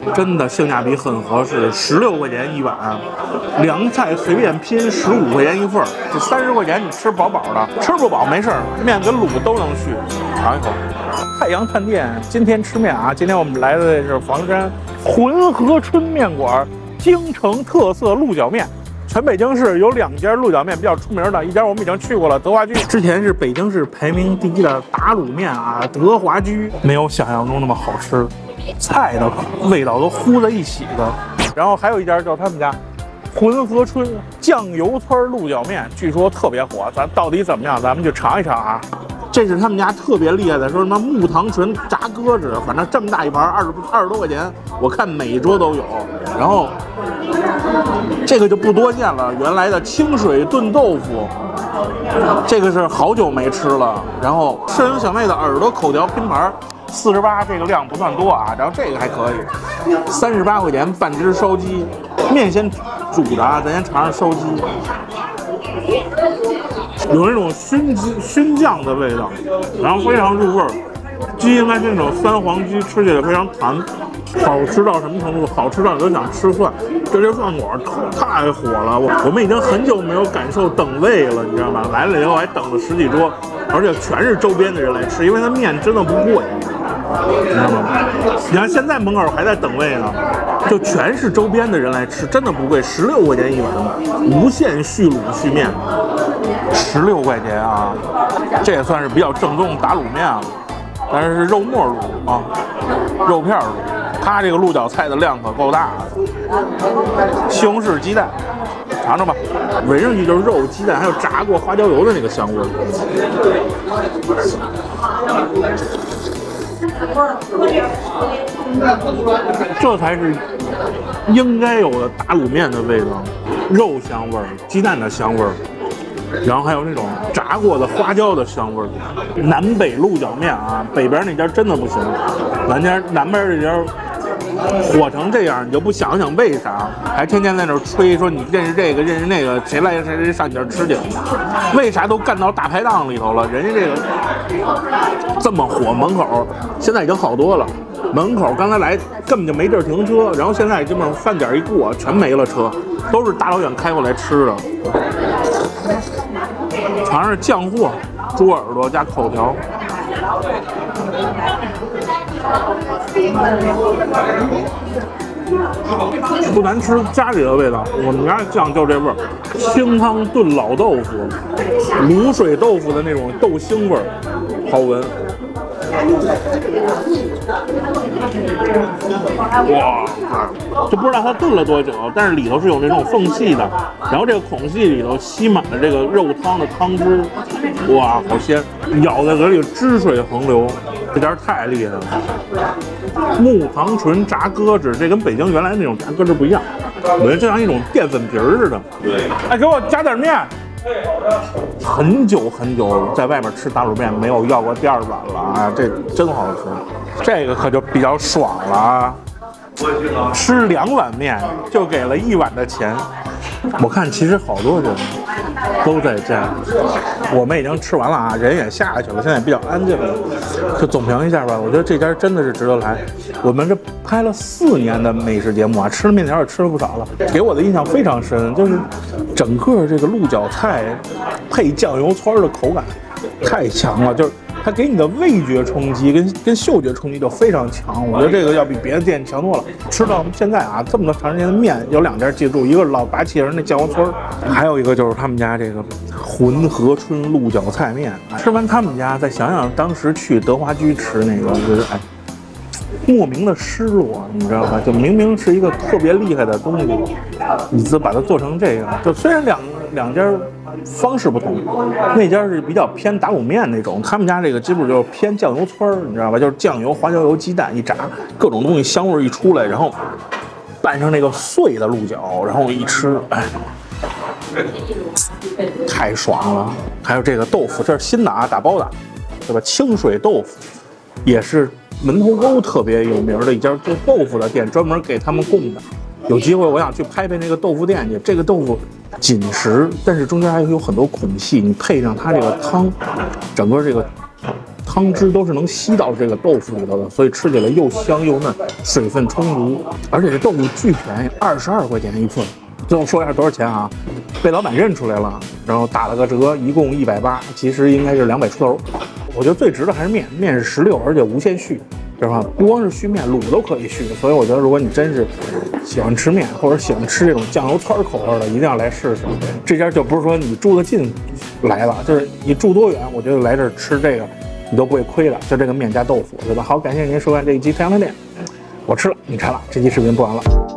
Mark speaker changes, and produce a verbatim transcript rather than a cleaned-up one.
Speaker 1: 真的性价比很合适，十六块钱一碗，凉菜随便拼，十五块钱一份，这三十块钱你吃饱饱的，吃不饱没事儿，面跟卤都能续。尝一口，太阳饭店今天吃面啊！今天我们来的是房山浑河春面馆，京城特色鹿角面。全北京市有两家鹿角面比较出名的，一家我们已经去过了，德华居。之前是北京市排名第一的打卤面啊，德华居没有想象中那么好吃，菜的味道都糊在一起的。然后还有一家叫他们家浑河春酱油村鹿角面，据说特别火，咱到底怎么样？咱们去尝一尝啊！这是他们家特别厉害的，说什么木糖醇炸鸽子，反正这么大一盘，二十二十多块钱，我看每一桌都有。然后这个就不多见了，原来的清水炖豆腐，这个是好久没吃了。然后摄影小妹的耳朵口条拼盘，四十八，这个量不算多啊。然后这个还可以，三十八块钱半只烧鸡，面先煮的啊，咱先尝尝烧鸡。有那种熏鸡熏酱的味道，然后非常入味儿。鸡应该是那种三黄鸡，吃起来非常弹，好吃到什么程度？好吃到你都想吃蒜。这这饭馆太火了，我我们已经很久没有感受等位了，你知道吗？来了以后还等了十几桌，而且全是周边的人来吃，因为它面真的不贵，你知道吗？你看现在门口还在等位呢，就全是周边的人来吃，真的不贵，十六块钱一碗，无限续卤续面。十六块钱啊，这也算是比较正宗打卤面了，但是是肉末卤啊，肉片卤。它这个鹿角菜的量可够大的。西红柿鸡蛋，尝尝吧，闻上去就是肉、鸡蛋，还有炸过花椒油的那个香味儿。这才是应该有的打卤面的味道，肉香味儿，鸡蛋的香味儿。然后还有那种炸过的花椒的香味儿。南北鹿角面啊，北边那家真的不行，咱家南边这家火成这样，你就不想想为啥？还天天在那吹说你认识这个认识那个，谁来谁谁上你这儿吃去？为啥都干到大排档里头了？人家这个这么火，门口现在已经好多了。门口刚才来根本就没地儿停车，然后现在基本上饭点一过全没了车，都是大老远开过来吃的。尝尝酱货，猪耳朵加口条。不难吃，家里的味道。我们家酱就这味儿，清汤炖老豆腐，卤水豆腐的那种豆腥味儿，好闻。哇，就不知道它炖了多久，但是里头是有那种缝隙的，然后这个孔隙里头吸满了这个肉汤的汤汁，哇，好鲜，咬在嘴里汁水横流，这家太厉害了。木糖醇炸鸽子，这跟北京原来那种炸鸽子不一样，我觉得就像一种淀粉皮儿似的。哎，给我加点面。很久很久在外面吃打卤面没有要过第二碗了啊，这真好吃，这个可就比较爽了啊！吃两碗面就给了一碗的钱。我看其实好多人都在这样，我们已经吃完了啊，人也下去了，现在也比较安静了。就总评一下吧，我觉得这家真的是值得来。我们这拍了四年的美食节目啊，吃了面条也吃了不少了，给我的印象非常深，就是整个这个鹿角菜配酱油汆的口感太强了，就是它给你的味觉冲击跟跟嗅觉冲击就非常强，我觉得这个要比别的店强多了。吃到现在啊，这么多长时间的面，有两家记住，一个是老八旗人那酱油村，还有一个就是他们家这个浑河春鹿角菜面。吃完他们家，再想想当时去德华居吃那个，我觉得哎，莫名的失落，你知道吧？就明明是一个特别厉害的东西，你就把它做成这样。就虽然两两家方式不同，那家是比较偏打卤面那种，他们家这个基本就是偏酱油村儿，你知道吧？就是酱油、花椒油、鸡蛋一炸，各种东西香味一出来，然后拌上那个碎的鹿角，然后一吃，哎，太爽了！还有这个豆腐，这是新的啊，打包的，对吧？清水豆腐也是门头沟特别有名的一家做豆腐的店，专门给他们供的。有机会我想去拍拍那个豆腐店去。这个豆腐紧实，但是中间还有很多孔隙，你配上它这个汤，整个这个汤汁都是能吸到这个豆腐里头的，所以吃起来又香又嫩，水分充足，而且这豆腐巨便宜，二十二块钱一份。最后说一下多少钱啊？被老板认出来了，然后打了个折，一共一百八，其实应该是两百出头。我觉得最值的还是面，面是十六，而且无限续，是吧？不光是续面，卤都可以续。所以我觉得，如果你真是喜欢吃面，或者喜欢吃这种酱油串口味的，一定要来试试。这家就不是说你住得近来了，就是你住多远，我觉得来这儿吃这个你都不会亏的。就这个面加豆腐，对吧？好，感谢您收看这一期太阳的店，我吃了，你馋了，这期视频播完了。